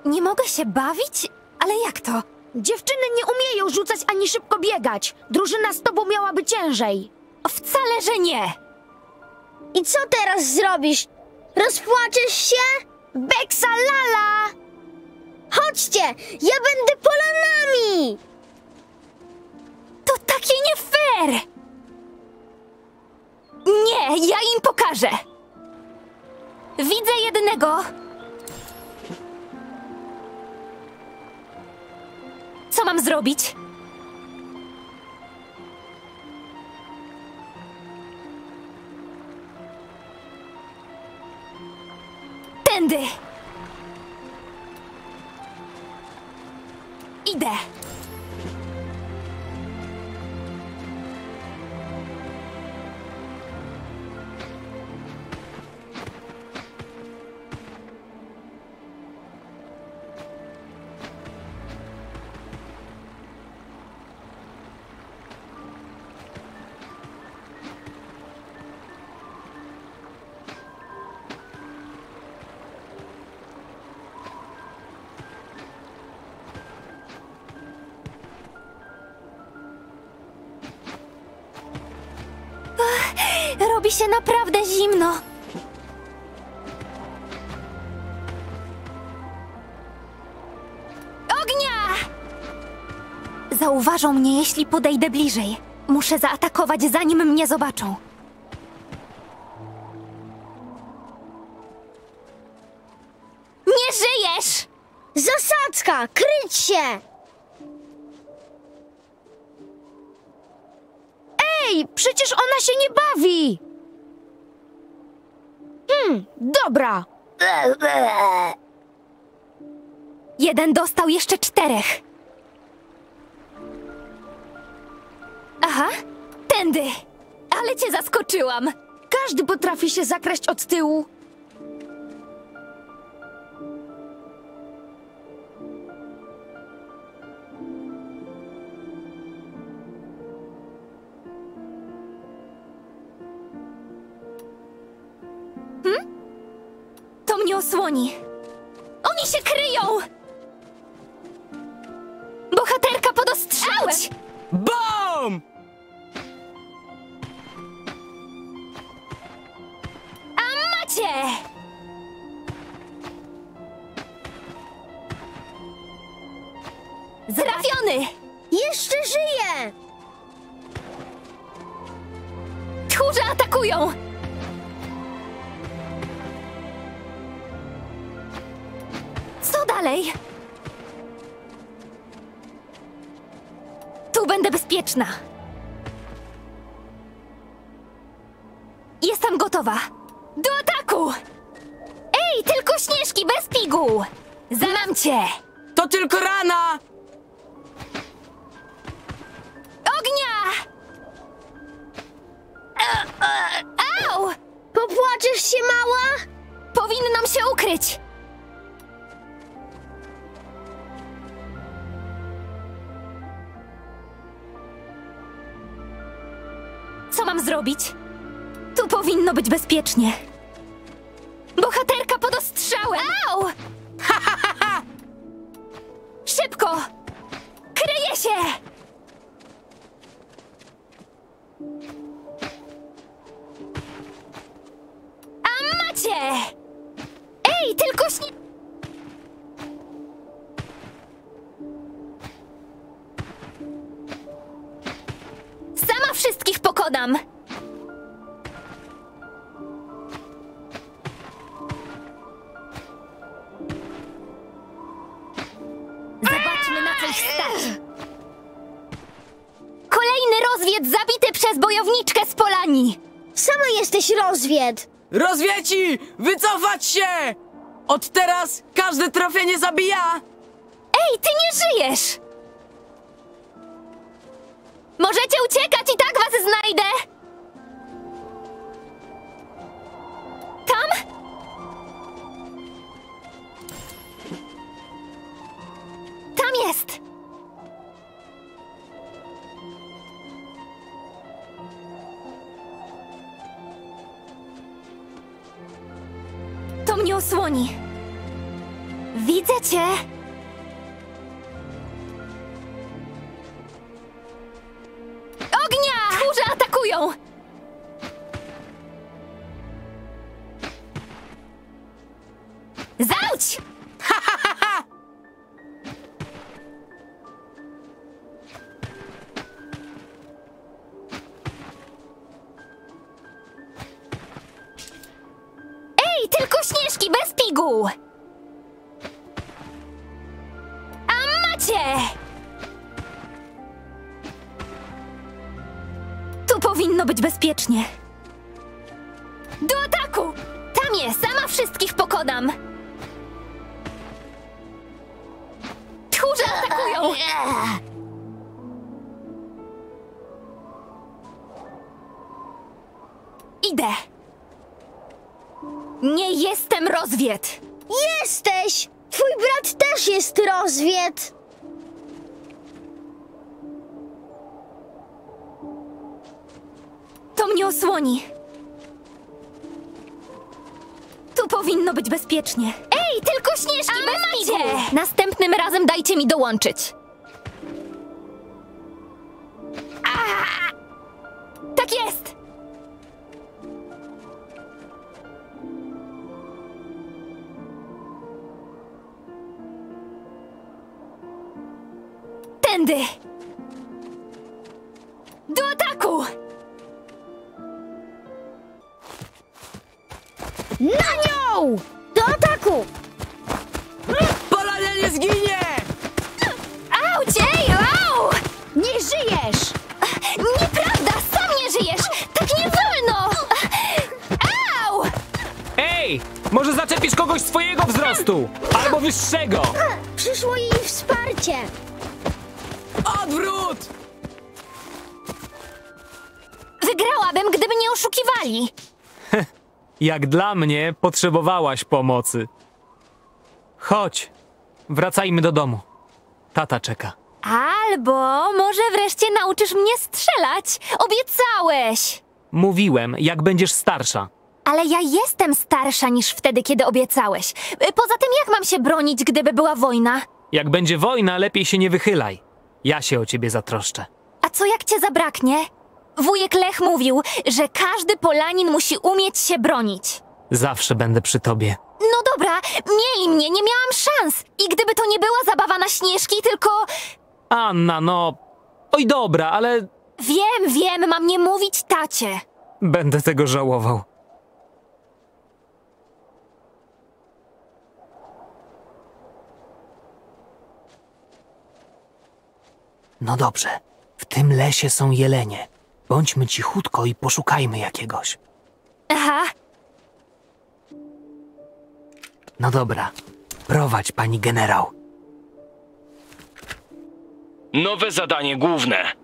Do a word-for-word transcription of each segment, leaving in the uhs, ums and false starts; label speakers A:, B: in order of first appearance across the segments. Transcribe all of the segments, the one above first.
A: Nie mogę się bawić? Ale jak to?
B: Dziewczyny nie umieją rzucać ani szybko biegać. Drużyna z tobą miałaby ciężej.
A: Wcale, że nie.
C: I co teraz zrobisz? Rozpłaczesz się?
B: Beksa lala!
C: Chodźcie, ja będę polanami!
A: To takie nie fair! Nie, ja im pokażę! Widzę jednego! Co mam zrobić? Tędy! Idę! Robi się naprawdę zimno. Ognia! Zauważą mnie, jeśli podejdę bliżej. Muszę zaatakować, zanim mnie zobaczą. Nie żyjesz!
C: Zasadzka! Kryć się!
B: Ej, przecież ona się nie bawi! Hmm, dobra.
A: Jeden dostał, jeszcze czterech. Aha, tędy. Ale cię zaskoczyłam.
B: Każdy potrafi się zakraść od tyłu.
A: To mnie osłoni. Oni się kryją! Bohaterka pod ostrzałem!
D: BOOM!
A: A macie! Trafiony!
C: Jeszcze żyję!
A: Tchórze atakują! Co dalej? Tu będę bezpieczna. Jestem gotowa. Do ataku! Ej, tylko śnieżki bez piguł! Znam cię!
D: To tylko rana!
A: Ognia! Au!
C: Popłaczesz się, mała?
A: Powinnam się ukryć! Co mam zrobić? Tu powinno być bezpiecznie. Bohaterka pod ostrzałem! Au! Szybko! Kryję się! A macie! Ej, tylko śnie... Sama wszystkich pokonam! Zobaczmy, na coś stać! Kolejny rozwied zabity przez bojowniczkę z Polanii!
C: Sama jesteś rozwied!
D: Rozwieci! Wycofać się! Od teraz każde trafienie zabija!
A: Ej, ty nie żyjesz! Możecie uciekać, i tak was znajdę! Tam? Tam jest! To mnie osłoni. Widzę cię! Ognia! Tchórze atakują! Zauć! Ej, tylko śnieżki bez piguł! A macie! Tu powinno być bezpiecznie. Do ataku! Tam jest, sama wszystkich pokonam! Tchórze atakują! Idę! Nie jestem rozwiet!
C: Jesteś! Twój brat też jest rozwiet!
A: To mnie osłoni! Tu powinno być bezpiecznie. Ej, tylko śnieżki bez piguł! Następnym razem dajcie mi dołączyć. A! Tak jest! Tędy! Do ataku!
B: Na nią! Do ataku!
D: Polania nie zginie!
A: Auć, ej, au!
B: Nie żyjesz!
A: Nieprawda, sam nie żyjesz! Tak nie wolno! Au!
E: Ej! Może zaczepisz kogoś swojego wzrostu! Albo wyższego!
C: Przyszło jej wsparcie!
D: Odwrót!
A: Wygrałabym, gdyby nie oszukiwali.
E: Jak dla mnie, potrzebowałaś pomocy. Chodź, wracajmy do domu. Tata czeka.
A: Albo może wreszcie nauczysz mnie strzelać. Obiecałeś.
E: Mówiłem, jak będziesz starsza.
A: Ale ja jestem starsza niż wtedy, kiedy obiecałeś. Poza tym, jak mam się bronić, gdyby była wojna?
E: Jak będzie wojna, lepiej się nie wychylaj. Ja się o ciebie zatroszczę.
A: A co jak cię zabraknie? Wujek Lech mówił, że każdy Polanin musi umieć się bronić.
E: Zawsze będę przy tobie.
A: No dobra, miej mnie, nie miałam szans. I gdyby to nie była zabawa na śnieżki, tylko...
E: Anna, no... Oj dobra, ale
A: Wiem, wiem, mam nie mówić tacie.
E: będę tego żałował. No dobrze, w tym lesie są jelenie. Bądźmy cichutko i poszukajmy jakiegoś.
A: Aha,
E: No dobra, prowadź, pani generał.
F: Nowe zadanie główne.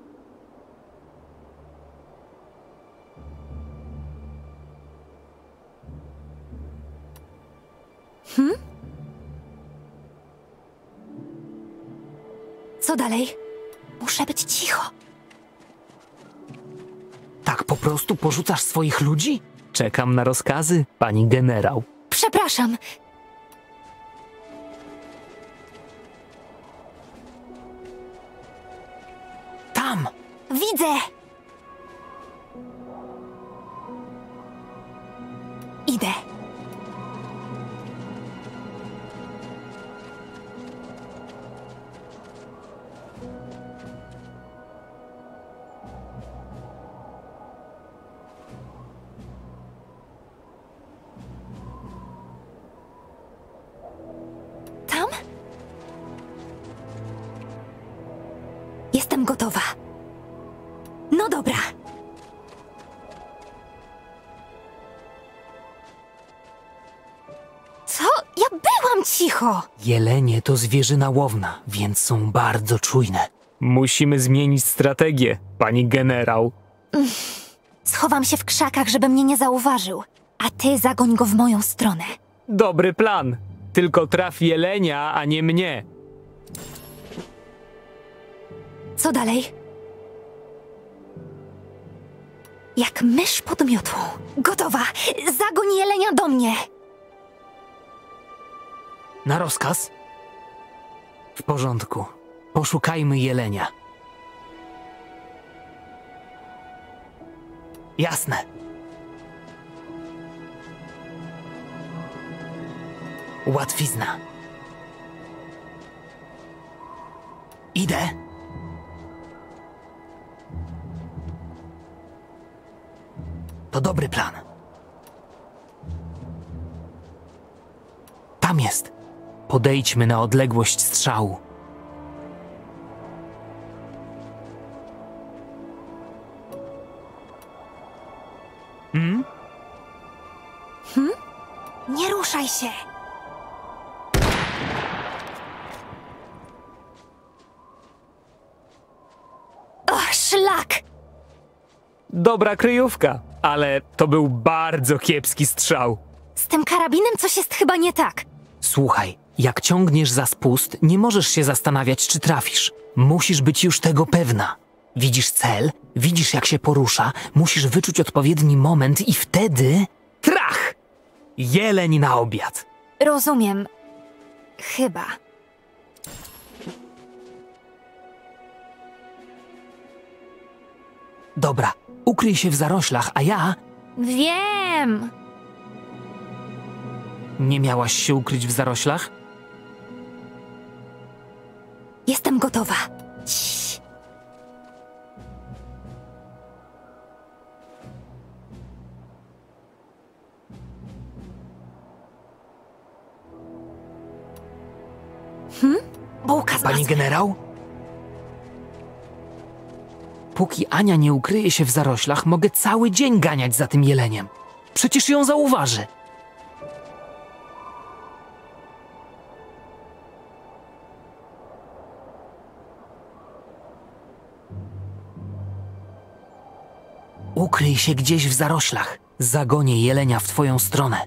A: co dalej? Muszę być cicho.
E: Tak po prostu porzucasz swoich ludzi? Czekam na rozkazy, pani generał.
A: Przepraszam.
E: Tam!
A: Widzę! Idę. Tam? Jestem gotowa. No dobra. Co? Ja byłam cicho.
E: Jelenie to zwierzyna łowna, więc są bardzo czujne. Musimy zmienić strategię, pani generał.
A: Schowam się w krzakach, żeby mnie nie zauważył. A ty zagoń go w moją stronę.
E: Dobry plan. Tylko traf jelenia, a nie mnie.
A: Co dalej? Jak mysz pod miotłą. Gotowa! Zagoń jelenia do mnie!
E: Na rozkaz? W porządku. Poszukajmy jelenia. Jasne. Łatwizna. Idę. To dobry plan. Tam jest. Podejdźmy na odległość strzału. Hmm?
A: Nie ruszaj się! O, szlak!
E: Dobra kryjówka, ale to był bardzo kiepski strzał.
A: Z tym karabinem coś jest chyba nie tak.
E: Słuchaj, jak ciągniesz za spust, nie możesz się zastanawiać, czy trafisz. Musisz być już tego pewna. Widzisz cel, widzisz jak się porusza, musisz wyczuć odpowiedni moment i wtedy... Trach! Jeleń na obiad.
A: Rozumiem. Chyba.
E: Dobra, ukryj się w zaroślach, a ja...
A: Wiem!
E: Nie miałaś się ukryć w zaroślach?
A: Jestem gotowa. Ciii. Hmm? Bułka z
E: Pani
A: masłem.
E: generał? Póki Ania nie ukryje się w zaroślach, mogę cały dzień ganiać za tym jeleniem. Przecież ją zauważy. Ukryj się gdzieś w zaroślach. Zagonię jelenia w twoją stronę.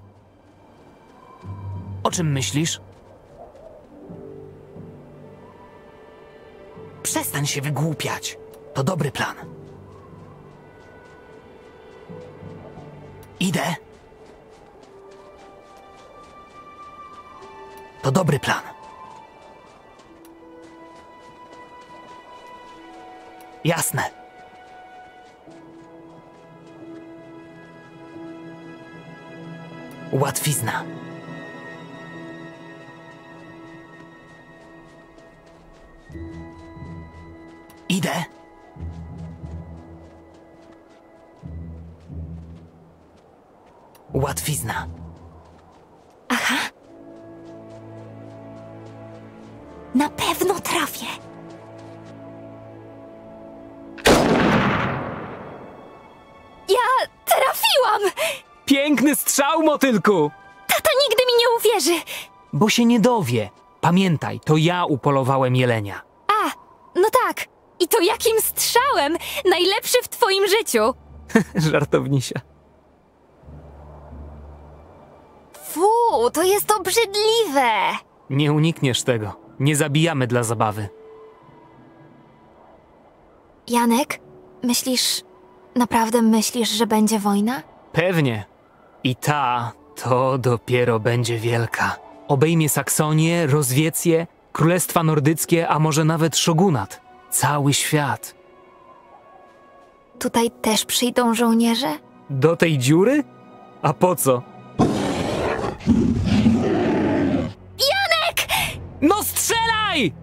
E: O czym myślisz? Przestań się wygłupiać. To dobry plan. Idę. To dobry plan. Jasne. Łatwizna. Idę. Łatwizna.
A: Na pewno trafię. Ja trafiłam!
E: Piękny strzał, motylku!
A: Tata nigdy mi nie uwierzy.
E: Bo się nie dowie. Pamiętaj, to ja upolowałem jelenia.
A: A, no tak. I to jakim strzałem? Najlepszy w twoim życiu.
E: Żartownisia.
A: Fu, to jest obrzydliwe.
E: Nie unikniesz tego. Nie zabijamy dla zabawy.
A: Janek, myślisz, naprawdę myślisz, że będzie wojna?
E: Pewnie. I ta to dopiero będzie wielka. Obejmie Saksonię, Rozwiecję, Królestwa Nordyckie, a może nawet Szogunat. Cały świat.
A: Tutaj też przyjdą żołnierze?
E: Do tej dziury? A po co?
A: Janek!
E: No strzelaj!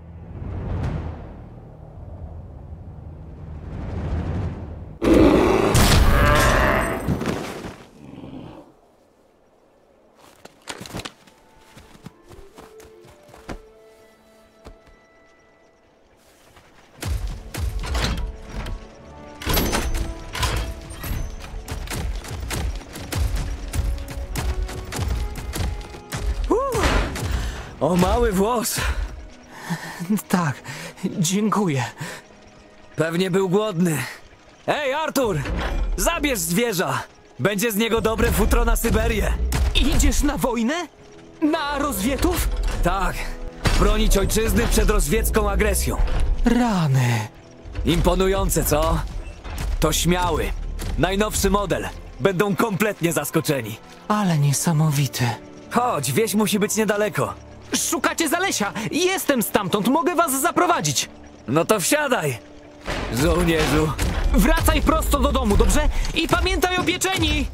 D: O mały włos!
E: Tak, dziękuję.
D: Pewnie był głodny. Ej, Artur! Zabierz zwierza! Będzie z niego dobre futro na Syberię.
E: Idziesz na wojnę? Na rozwietów?
D: Tak, bronić ojczyzny przed rozwiecką agresją.
E: Rany.
D: Imponujące, co? To śmiały. Najnowszy model. Będą kompletnie zaskoczeni.
E: Ale niesamowity.
D: Chodź, wieś musi być niedaleko.
E: Szukacie Zalesia! Jestem stamtąd, mogę was zaprowadzić!
D: No to wsiadaj, żołnierzu.
E: Wracaj prosto do domu, dobrze? I pamiętaj o pieczeni!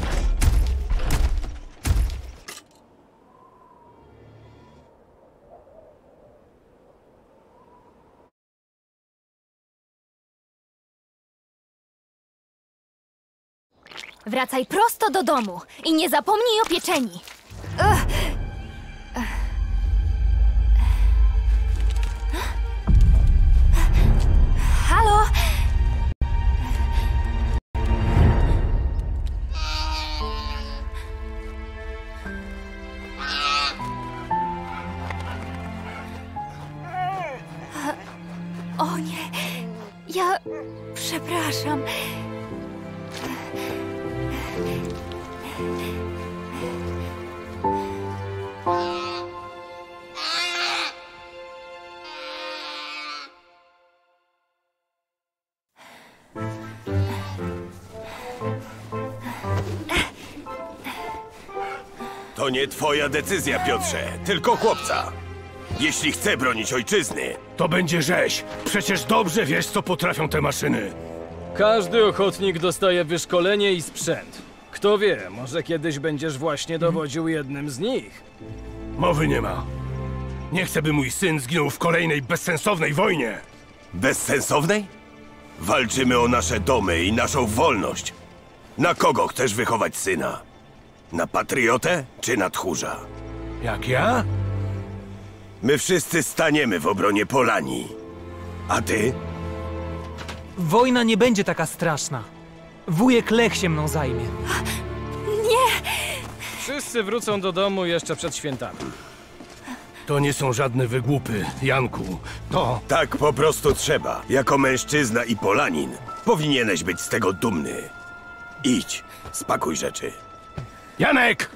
A: Wracaj prosto do domu i nie zapomnij o pieczeni. Ugh. Halo? O nie, ja przepraszam.
G: To nie twoja decyzja, Piotrze, tylko chłopca. Jeśli chce bronić ojczyzny,
H: To będzie rzeź. Przecież dobrze wiesz, co potrafią te maszyny.
I: Każdy ochotnik dostaje wyszkolenie i sprzęt. Kto wie, może kiedyś będziesz właśnie dowodził jednym z nich.
H: Mowy nie ma. Nie chcę, by mój syn zginął w kolejnej bezsensownej wojnie.
G: bezsensownej? Walczymy o nasze domy i naszą wolność. Na kogo chcesz wychować syna? Na patriotę czy na tchórza?
H: Jak ja?
G: My wszyscy staniemy w obronie Polanii. A ty?
E: Wojna nie będzie taka straszna. Wujek Lech się mną zajmie.
I: Wszyscy wrócą do domu jeszcze przed świętami.
H: To nie są żadne wygłupy, Janku. To...
G: Tak po prostu trzeba. Jako mężczyzna i Polanin powinieneś być z tego dumny. Idź, spakuj rzeczy.
H: Janek!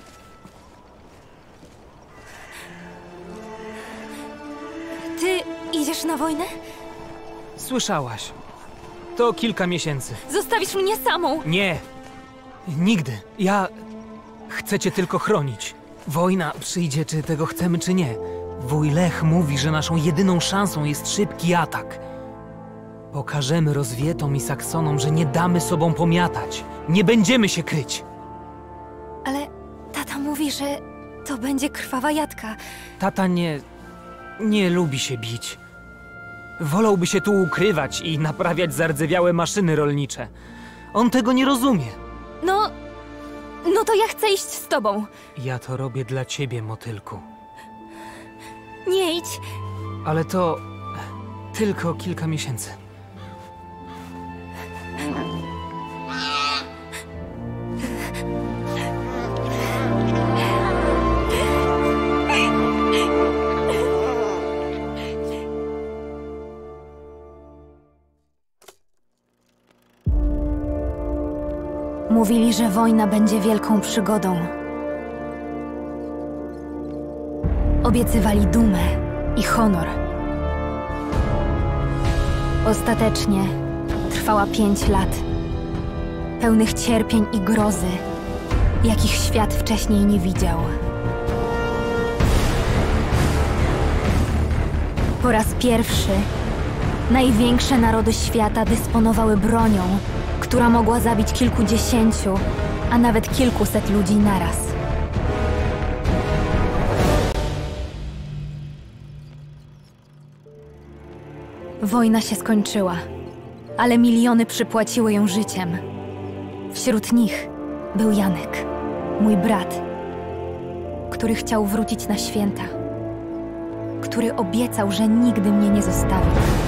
A: Ty idziesz na wojnę?
E: Słyszałaś. To kilka miesięcy.
A: Zostawisz mnie samą.
E: Nie. Nigdy. Ja... Chcę cię tylko chronić. Wojna przyjdzie, czy tego chcemy, czy nie. Wuj Lech mówi, że naszą jedyną szansą jest szybki atak. Pokażemy Rozwietom i Saksonom, że nie damy sobą pomiatać. Nie będziemy się kryć.
A: Ale tata mówi, że to będzie krwawa jadka.
E: Tata nie... nie lubi się bić. Wolałby się tu ukrywać i naprawiać zardzewiałe maszyny rolnicze. On tego nie rozumie.
A: No... No to ja chcę iść z tobą.
E: Ja to robię dla ciebie, motylku.
A: Nie idź.
E: Ale to... tylko kilka miesięcy.
A: Mówili, że wojna będzie wielką przygodą. Obiecywali dumę i honor. Ostatecznie trwała pięć lat, pełnych cierpień i grozy, jakich świat wcześniej nie widział. Po raz pierwszy największe narody świata dysponowały bronią, która mogła zabić kilkudziesięciu, a nawet kilkuset ludzi naraz. Wojna się skończyła, ale miliony przypłaciły ją życiem. Wśród nich był Janek, mój brat, który chciał wrócić na święta, który obiecał, że nigdy mnie nie zostawi.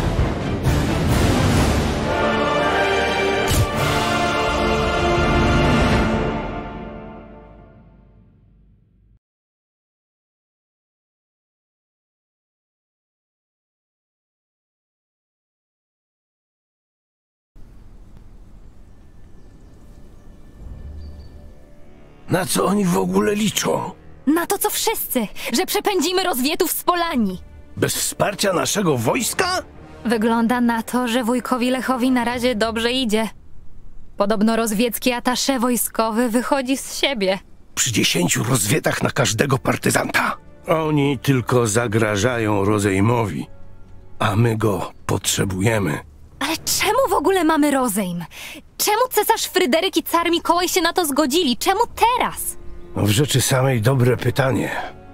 H: Na co oni w ogóle liczą?
A: Na to, co wszyscy, że przepędzimy Rozwietów z Polanii.
H: Bez wsparcia naszego wojska?
A: Wygląda na to, że wujkowi Lechowi na razie dobrze idzie. Podobno rozwiecki atasze wojskowy wychodzi z siebie.
H: Przy dziesięciu rozwietach na każdego partyzanta. Oni tylko zagrażają rozejmowi, a my go potrzebujemy.
A: Ale czemu w ogóle mamy rozejm? Czemu cesarz Fryderyk i car Mikołaj się na to zgodzili? Czemu teraz?
H: W rzeczy samej dobre pytanie.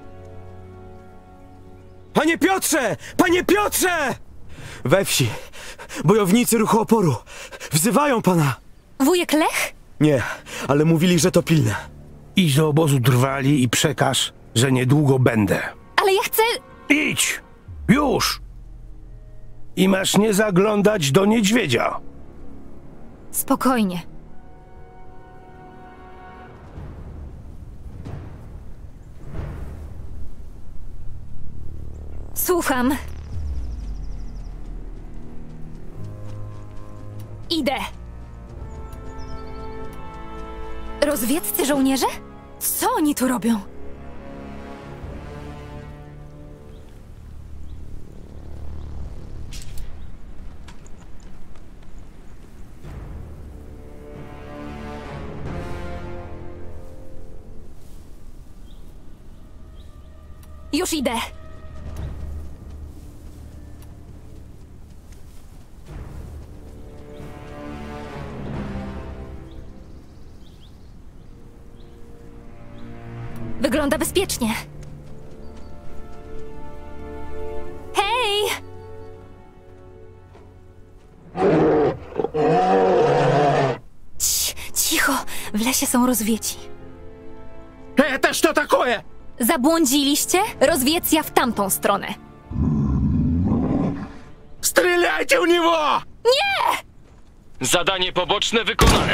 D: Panie Piotrze! Panie Piotrze! We wsi bojownicy ruchu oporu wzywają pana.
A: Wujek Lech?
D: Nie, ale mówili, że to pilne.
H: Idź do obozu Drwali i przekaż, że niedługo będę.
A: Ale ja chcę...
H: Idź! Już! I masz nie zaglądać do niedźwiedzia.
A: Spokojnie. Słucham. Idę. Rozwieccy żołnierze? Co oni tu robią? Już idę. Wygląda bezpiecznie. Hej! Cii, cicho, w lesie są rozwieci.
H: E, też to takie!
A: Zabłądziliście? Rozwiecja w tamtą stronę.
H: Strzelajcie w niego!
A: Nie!
F: Zadanie poboczne wykonane.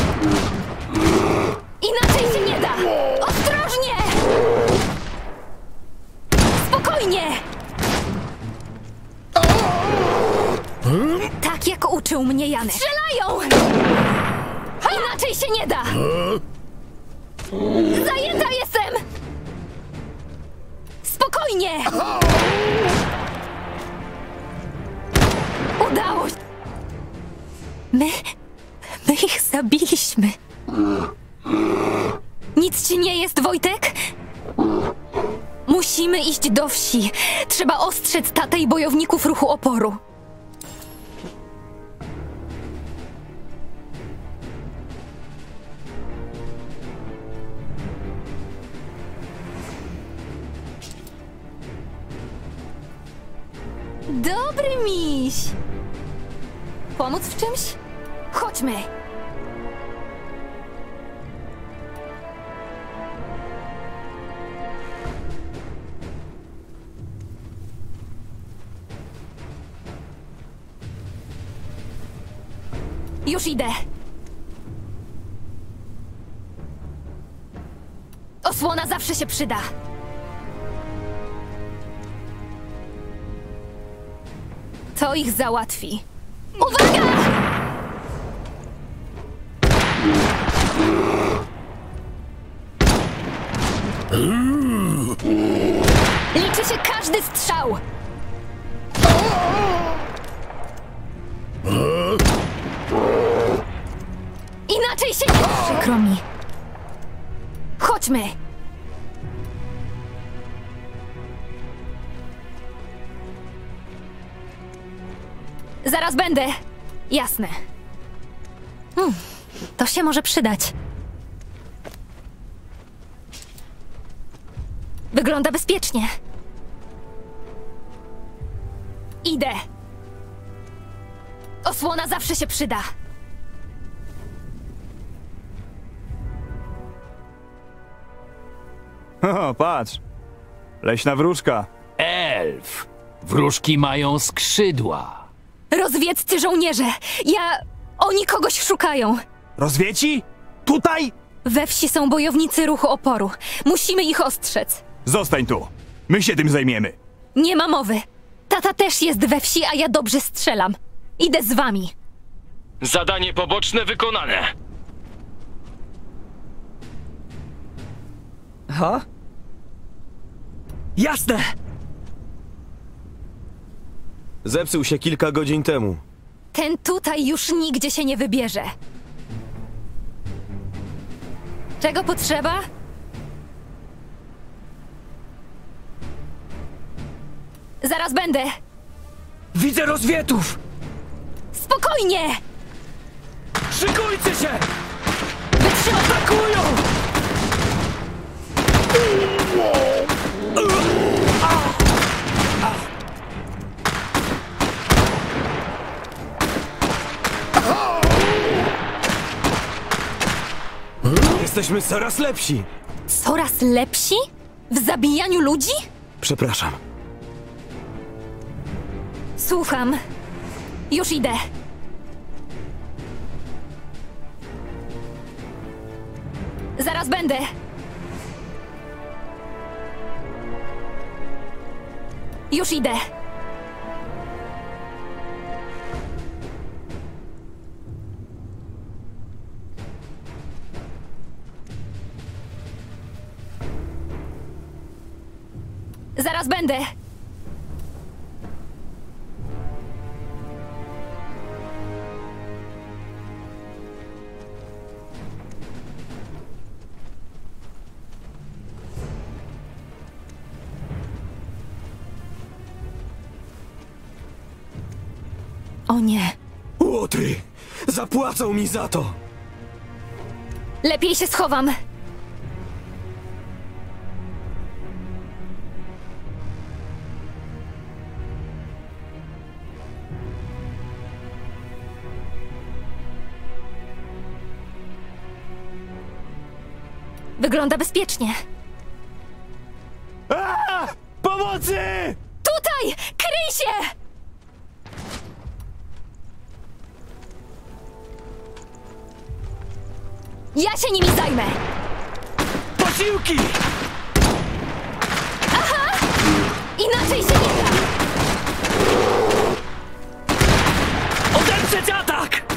A: Inaczej się nie da! Ostrożnie! Spokojnie! Tak jak uczył mnie Janek. Strzelają! Inaczej się nie da! Zajęta jestem! Spokojnie! Udało się! My... My ich zabiliśmy. Nic ci nie jest, Wojtek? Musimy iść do wsi. Trzeba ostrzec tatę i bojowników ruchu oporu. Dobry miś! Pomóc w czymś? Chodźmy! Już idę. Osłona zawsze się przyda. To ich załatwi. Uwaga! Liczy się każdy strzał. Inaczej się nie... Przykro mi. Chodźmy. Zaraz będę. Jasne. Hmm, to się może przydać. Wygląda bezpiecznie. Idę. Osłona zawsze się przyda.
J: O, patrz. Leśna wróżka.
K: Elf. Wróżki mają skrzydła.
A: Rozwieccy żołnierze! Ja... Oni kogoś szukają.
J: Rozwieci? Tutaj?
A: We wsi są bojownicy ruchu oporu. Musimy ich ostrzec.
J: Zostań tu. My się tym zajmiemy.
A: Nie ma mowy. Tata też jest we wsi, a ja dobrze strzelam. Idę z wami.
F: Zadanie poboczne wykonane.
D: Ha? Jasne! Zepsuł się kilka godzin temu.
A: Ten tutaj już nigdzie się nie wybierze. Czego potrzeba? Zaraz będę!
D: Widzę rozwietów!
A: Spokojnie!
D: Szykujcie się!
A: Wytrzymaj!
D: Atakują!
L: Jesteśmy coraz lepsi.
A: Coraz lepsi? W zabijaniu ludzi?
L: Przepraszam.
A: Słucham. Już idę. Zaraz będę. Już idę. Zaraz będę. O nie.
L: Łotry! Zapłacą mi za to!
A: Lepiej się schowam. Wygląda bezpiecznie.
L: A! Pomocy!
A: Tutaj! Kryj się! Ja się nimi zajmę!
D: Posiłki!
A: Aha! Inaczej się nie da!
D: Odeprzeć atak!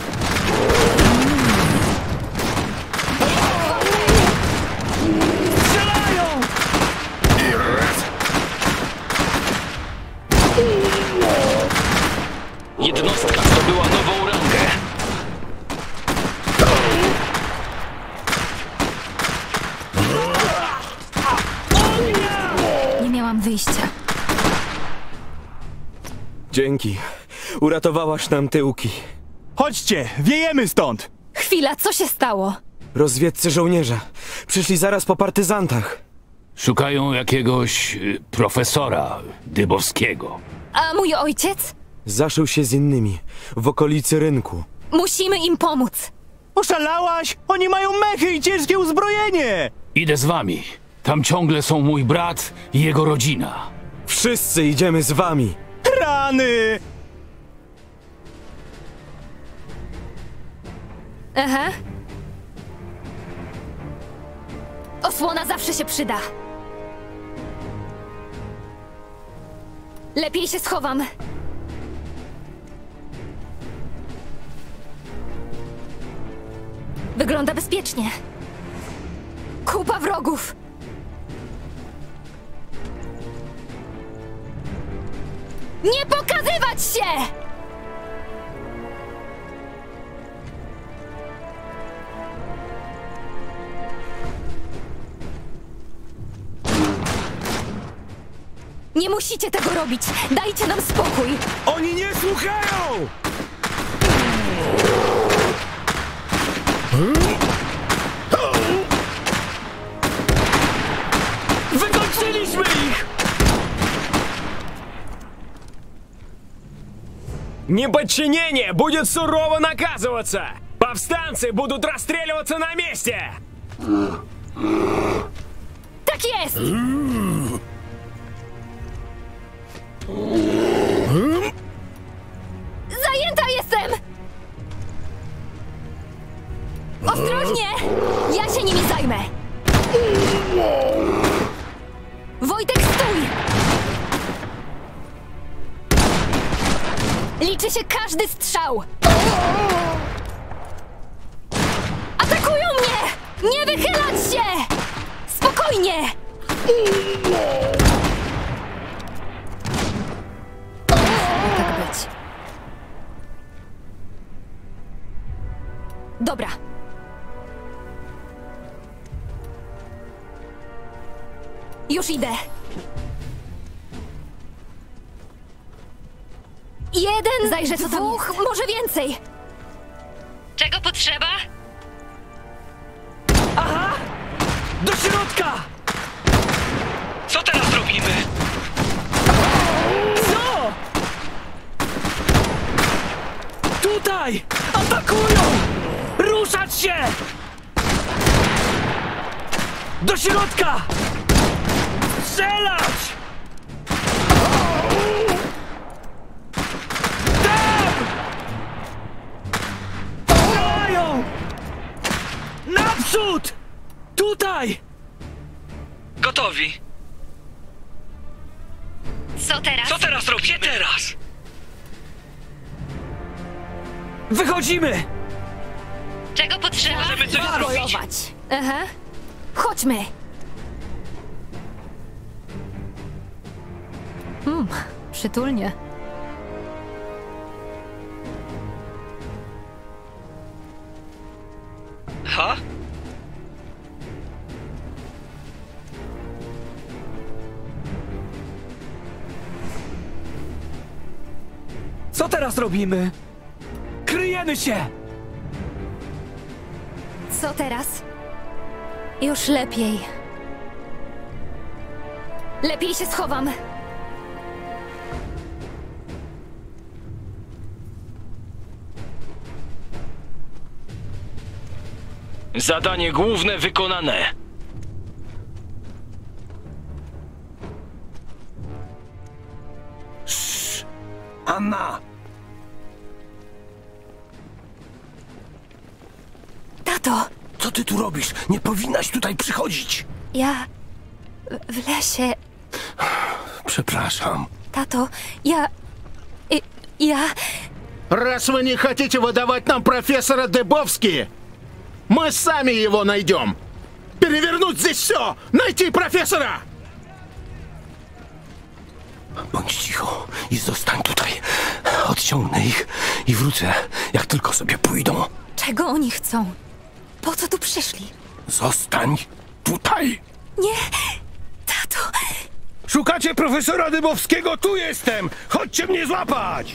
D: Strzelają!
F: Jednostka zdobyła nową rangę.
A: Nie miałam wyjścia.
L: Dzięki. Uratowałaś nam tyłki.
J: Chodźcie, wiejemy stąd!
A: Chwila, co się stało?
L: Rozwiedcy żołnierze. Przyszli zaraz po partyzantach.
K: Szukają jakiegoś y, profesora Dybowskiego.
A: A mój ojciec?
L: Zaszył się z innymi. W okolicy rynku.
A: Musimy im pomóc.
J: Oszalałaś? Oni mają mechy i ciężkie uzbrojenie!
K: Idę z wami. Tam ciągle są mój brat i jego rodzina.
L: Wszyscy idziemy z wami.
J: Rany!
A: Aha. Osłona zawsze się przyda. Lepiej się schowam. Wygląda bezpiecznie. Kupa wrogów. Nie pokazywać się! Nie musicie tego robić! Dajcie nam spokój!
L: Oni nie słuchają!
D: Wykończyliśmy ich!
M: Неподчинение будет сурово наказываться! Повстанцы будут расстреливаться на месте!
A: Tak jest! Zajęta jestem! Ostrożnie! Ja się nimi zajmę! Wojtek, stój! Liczy się każdy strzał! Atakują mnie! Nie wychylać się! Spokojnie! Tak być. Dobra. Już idę. Jeden, zajrzę co tam dwóch, jest. Może więcej. Czego potrzeba?
D: Aha! Do środka!
F: Co teraz robimy?
D: Co? Tutaj! Atakują! Ruszać się! Do środka! Strzelać! Tam! Mają! Naprzód! Tutaj!
F: Gotowi.
A: Co teraz?
F: Co teraz robimy? Gdzie teraz?
D: Wychodzimy!
A: Czego potrzeba?
F: Możemy coś zrobić.
A: Polować. Aha. Chodźmy. Hmm, przytulnie.
F: Ha?
D: Co teraz robimy? Kryjemy się!
A: Co teraz? Już lepiej. Lepiej się schowam.
F: Zadanie główne wykonane.
H: Szsz. Anna!
A: Tato!
H: Co ty tu robisz? Nie powinnaś tutaj przychodzić.
A: Ja... w lesie...
H: Przepraszam.
A: Tato, я... и- я...
N: Раз вы не хотите выдавать нам профессора Дыбовски, мы сами его найдем. Перевернуть здесь все! Найти профессора!
H: Bądź cicho i zostań tutaj. Odciągnę ich i wrócę, jak tylko sobie pójdą.
A: Czego oni chcą? Po co tu przyszli?
H: Zostań tutaj!
A: Nie... Tato...
H: Szukacie profesora Dybowskiego? Tu jestem! Chodźcie mnie złapać!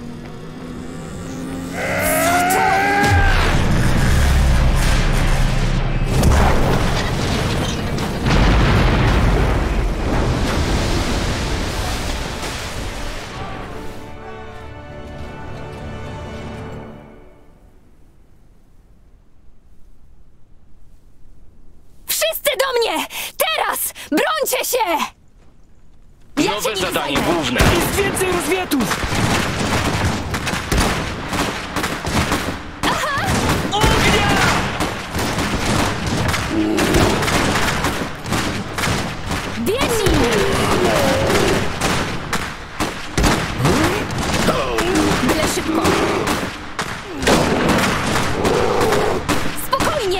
A: Wszyscy do mnie! Teraz! Brońcie się! Ja
F: Nowe
A: się
F: zadanie
A: zajmę.
F: główne.
D: Jest więcej rozwietów!
A: Aha!
D: Ognia!
A: Biegnij! Byle szybko! Spokojnie!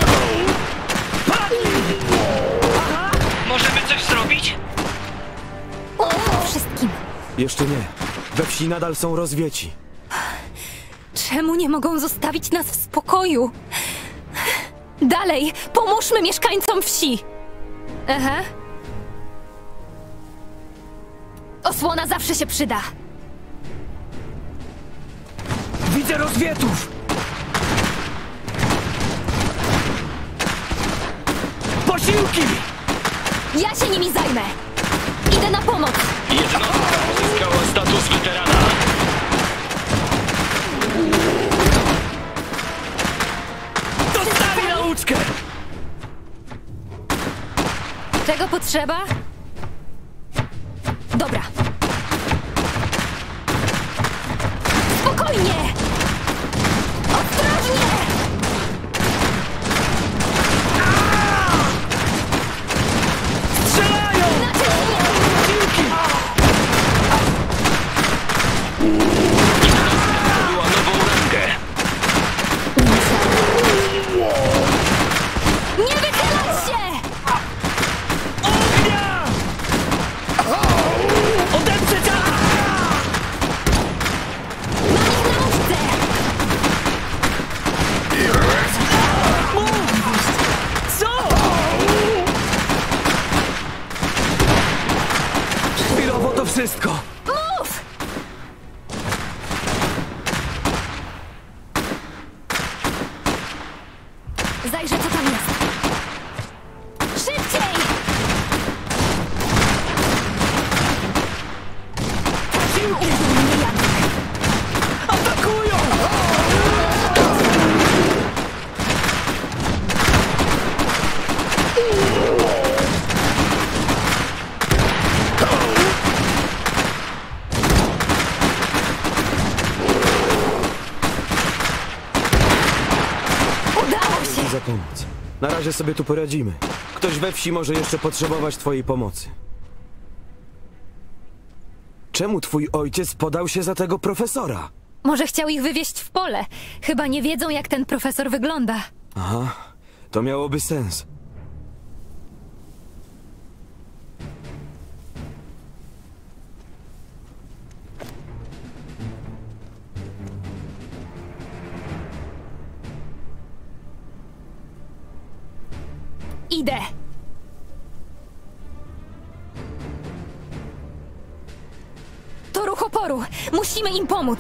F: Możemy coś zrobić?
A: Wszystkim.
L: Jeszcze nie. We wsi nadal są rozwieci.
A: Czemu nie mogą zostawić nas w spokoju? Dalej, pomóżmy mieszkańcom wsi! Aha. Osłona zawsze się przyda.
D: Widzę rozwietów! Posiłki!
A: Ja się nimi zajmę! Idę na pomoc!
F: Jednostka uzyskała status weterana.
D: Dostali nauczkę!
A: Czego potrzeba? Dobra. Spokojnie! Ostrożnie!
D: Strzelają!
F: Była nową rangę.
A: Nie wychylać się!
D: Ognia!
A: Zajrzę, co tam jest. Szybciej! Kim ubił mnie Janek?
J: Atakują!
A: Udało się!
L: Za pomoc. Na razie sobie tu poradzimy. Ktoś we wsi może jeszcze potrzebować twojej pomocy. Czemu twój ojciec podał się za tego profesora?
A: Może chciał ich wywieźć w pole. Chyba nie wiedzą, jak ten profesor wygląda.
L: Aha, to miałoby sens.
A: Idę! To ruch oporu! Musimy im pomóc!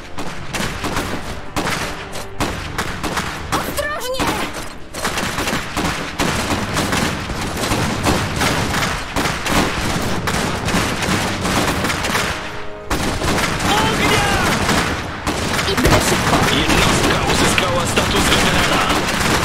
A: Ostrożnie! I byle szybko!
F: Jednostka uzyskała status weterana.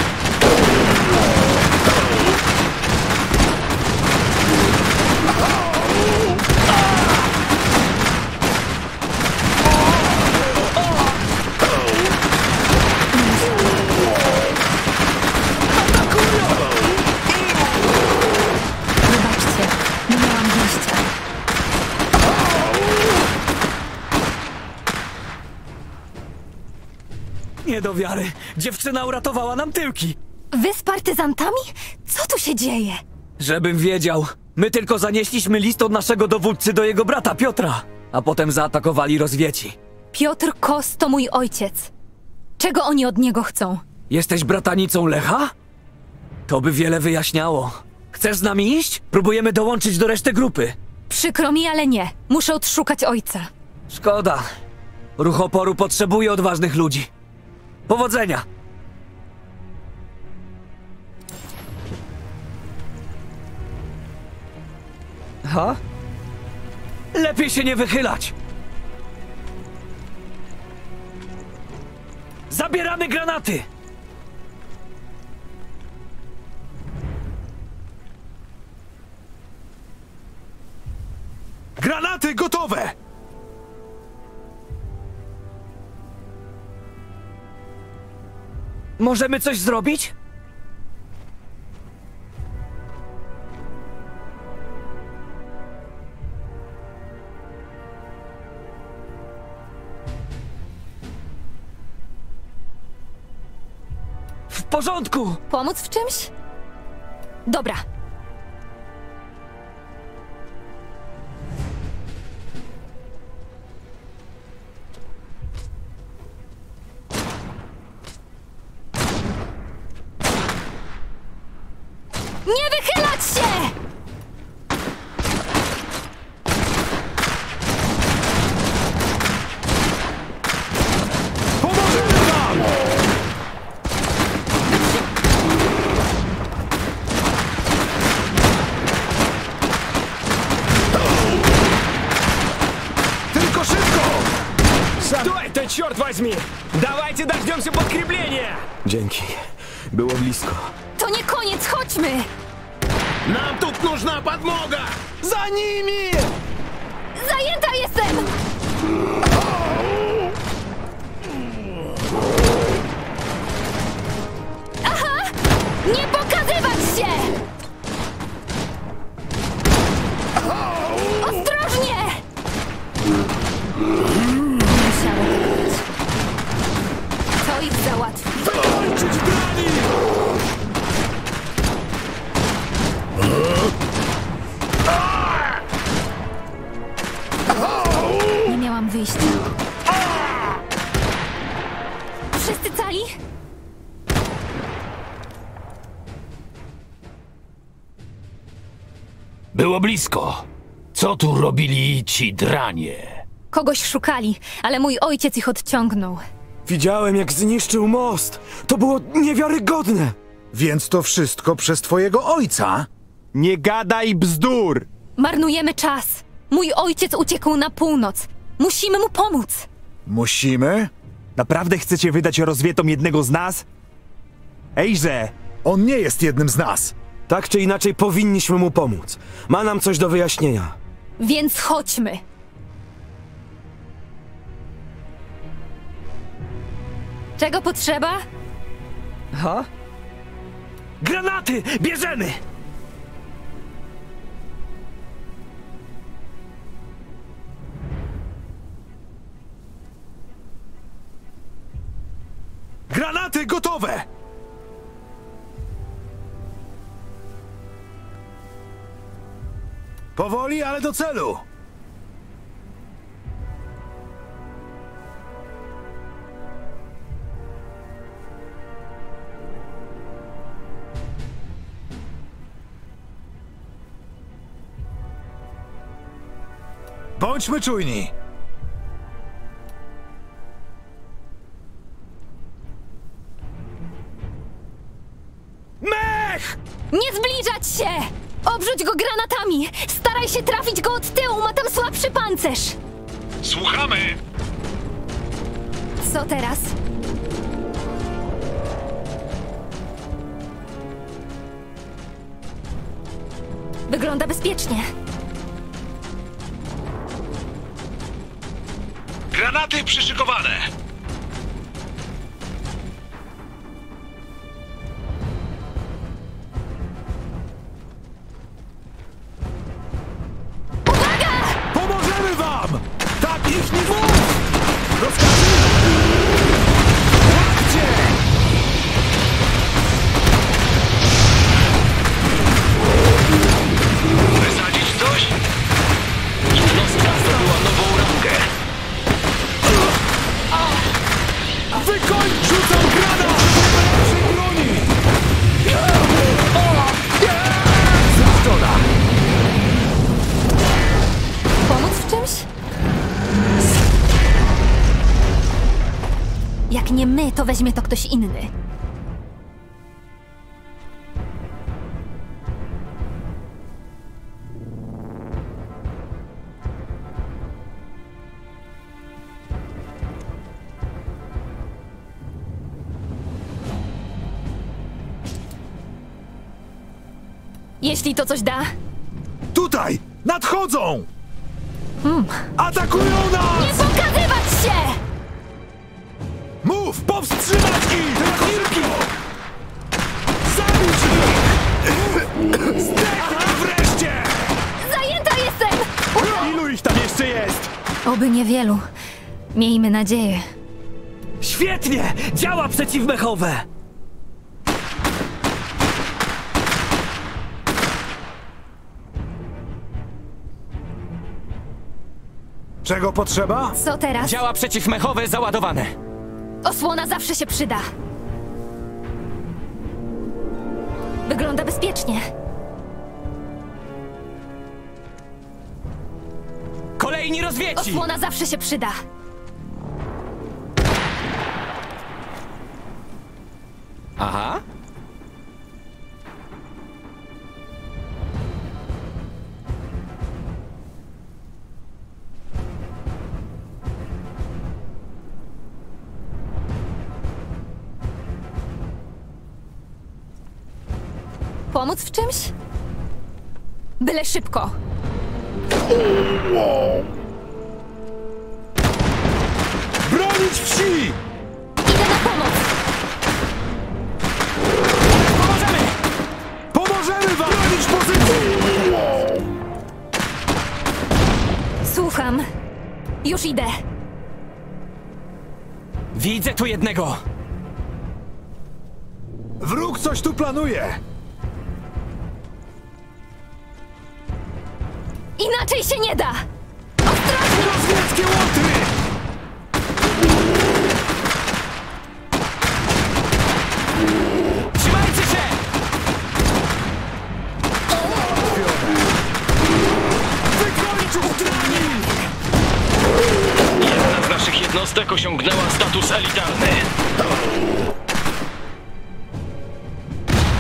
A: Wybaczcie, nie miałam wyjścia.
D: Nie do wiary. Dziewczyna uratowała nam tyłki.
A: Wy z partyzantami? Co tu się dzieje?
D: Żebym wiedział. My tylko zanieśliśmy list od naszego dowódcy do jego brata Piotra, a potem zaatakowali rozwieci.
A: Piotr Kos to mój ojciec. Czego oni od niego chcą?
D: Jesteś bratanicą Lecha? To by wiele wyjaśniało. Chcesz z nami iść? Próbujemy dołączyć do reszty grupy.
A: Przykro mi, ale nie. Muszę odszukać ojca.
D: Szkoda. Ruch oporu potrzebuje odważnych ludzi. Powodzenia! Ha? Lepiej się nie wychylać! Zabieramy granaty!
G: Granaty gotowe!
D: Możemy coś zrobić? W porządku!
A: Pomóc w czymś? Dobra. Nie wychylać się!
G: Pomożemy wam! Tylko szybko!
M: Что это, черт возьми? Давайте дождемся подкрепления!
L: Dzięki. Było blisko.
A: To nie koniec, chodźmy!
N: Нам тут нужна подмога!
J: Za nimi!
A: Zajęta jestem! Aha! Nie pokazywać się! Ostrożnie! Musiało tak być. To ich załatwi.
J: Kończyć brani!
A: Nie miałam wyjścia. Wszyscy cali?
K: Było blisko. Co tu robili ci dranie?
A: Kogoś szukali, ale mój ojciec ich odciągnął.
L: Widziałem, jak zniszczył most. To było niewiarygodne.
O: Więc to wszystko przez twojego ojca?
J: Nie gadaj bzdur!
A: Marnujemy czas. Mój ojciec uciekł na północ. Musimy mu pomóc.
O: Musimy?
J: Naprawdę chcecie wydać rozwietą jednego z nas? Ejże!
O: On nie jest jednym z nas.
L: Tak czy inaczej powinniśmy mu pomóc. Ma nam coś do wyjaśnienia.
A: Więc chodźmy. Czego potrzeba?
D: Ha? Granaty! Bierzemy!
O: Granaty gotowe! Powoli, ale do celu. Bądźmy czujni.
A: Mech! Nie zbliżać się! Obrzuć go granatami! Staraj się trafić go od tyłu, ma tam słabszy pancerz!
F: Słuchamy!
A: Co teraz? Wygląda bezpiecznie.
F: Granaty przyszykowane!
O: Pomożemy wam! Tak ich nie mów! Rozkazy! Łapcie!
F: Wysadzić coś? Jednostka zdobyła nową rangę.
O: Wykończ! Rzucam granat! Przy broni! Zniszczona!
A: Pomóc w czymś? Jak nie my, to weźmie to ktoś inny. Jeśli to coś da.
O: Tutaj! Nadchodzą!
A: Hmm.
O: Atakują nas!
A: Nie pokazywać się!
O: Mów! Powstrzymać ich! Tylko zabić ich! Zdechnij wreszcie!
A: Zajęta jestem!
J: Ilu ich tam jeszcze jest?
A: Oby niewielu. Miejmy nadzieję.
D: Świetnie! Działa przeciwmechowe!
O: Czego potrzeba?
A: Co teraz?
E: Działa przeciwmechowe załadowane.
A: Osłona zawsze się przyda. Wygląda bezpiecznie.
E: Kolejni rozwieci!
A: Osłona zawsze się przyda.
E: Aha.
A: Pomóc w czymś? Byle szybko.
O: Bronić wsi!
A: Idę na pomoc!
O: Pomożemy! Pomożemy wam! Bronić pozycji!
A: Słucham. Już idę.
E: Widzę tu jednego.
O: Wróg coś tu planuje!
A: Inaczej się nie da!
O: Rozwieckie łotry!
E: Trzymajcie się!
O: Wykończył utrani!
F: Jedna z naszych jednostek osiągnęła status elitarny.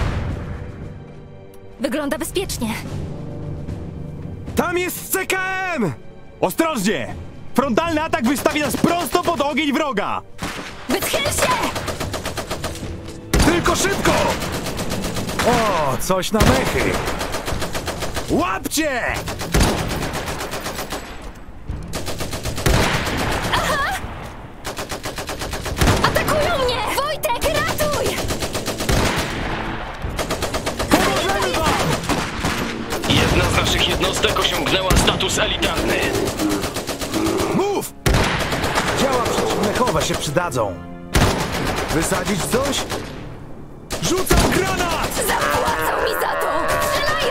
A: Wygląda bezpiecznie.
J: Tam jest C K M! Ostrożnie! Frontalny atak wystawi nas prosto pod ogień wroga!
A: Wytchyl się!
O: Tylko szybko! O, coś na mechy!
J: Łapcie!
A: Aha! Atakują mnie! Wojtek, ratuj!
J: Pomożemy wam!
F: Jedna z naszych jednostek osiągnęła status elitarny.
J: Mów!
O: Działa przeciwmechowe się przydadzą. Wysadzić coś?
J: Rzucam granat!
A: Zapłacą mi za to! Strzelają!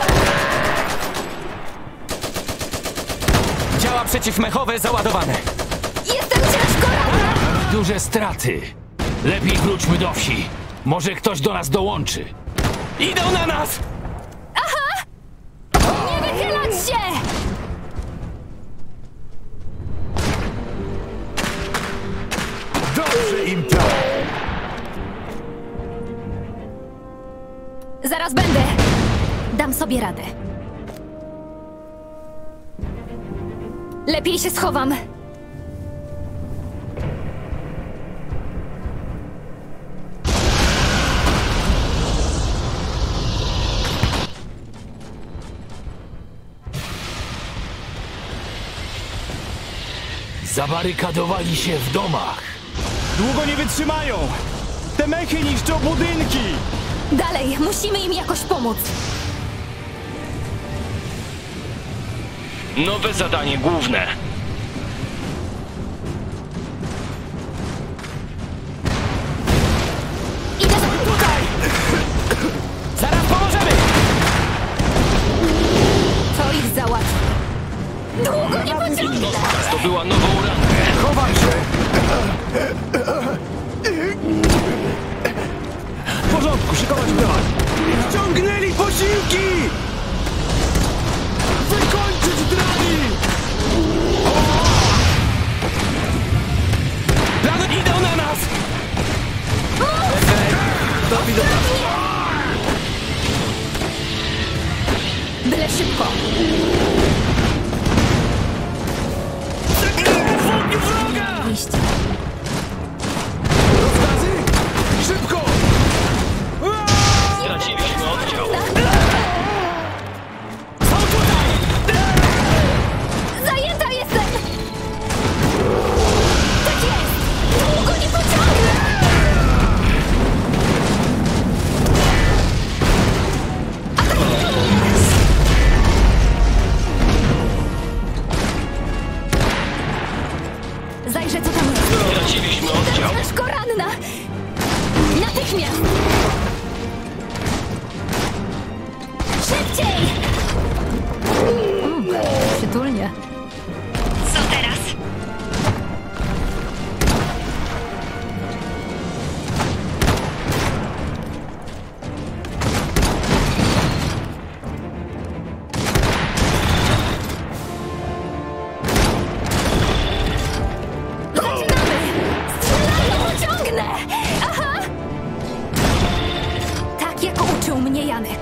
E: Działa przeciwmechowe załadowane.
A: Jestem ciężko ranna!
K: Duże straty. Lepiej wróćmy do wsi. Może ktoś do nas dołączy.
E: Idą na nas!
A: Aha! Nie wychylać się!
O: Dobrze im to!
A: Zaraz będę. Dam sobie radę. Lepiej się schowam.
K: Zabarykadowali się w domach.
J: Długo nie wytrzymają! Te mechy niszczą budynki!
A: Dalej, musimy im jakoś pomóc.
F: Nowe zadanie główne.
A: Idę tutaj!
E: Zaraz pomożemy!
A: To ich załatwi. Długo nie pociągnę!
F: Jednostka zdobyła nową rangę.
O: Chowam się!
J: W porządku, szykować broń! Ściągnęli posiłki! Wykończyć drani!
E: Plan idą na nas!
A: Byle szybko. Wyjście.
O: Rozkazy? Szybko!
F: Straciliśmy oddział.
A: Zajęta jestem! Tak jest! Długo nie pociągnę! Zajrzę, co tam jest.
F: Straciliśmy oddział.
A: Ciężko ranna! Natychmiast! Szybciej! Mm, przytulnie. Co teraz? Zaczynamy! Strzelają, pociągnę! Aha! Tak jak uczył mnie Janek.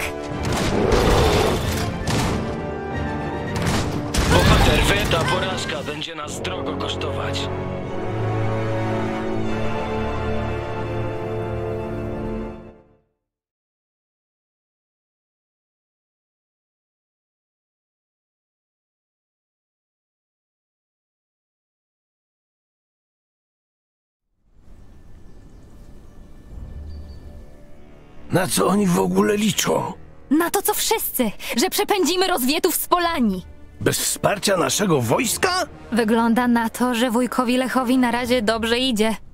F: Bohater wie, ta porażka będzie nas drogo kosztować.
H: Na co oni w ogóle liczą?
A: Na to, co wszyscy, że przepędzimy rozwietów z Polani.
H: Bez wsparcia naszego wojska?
A: Wygląda na to, że wujkowi Lechowi na razie dobrze idzie.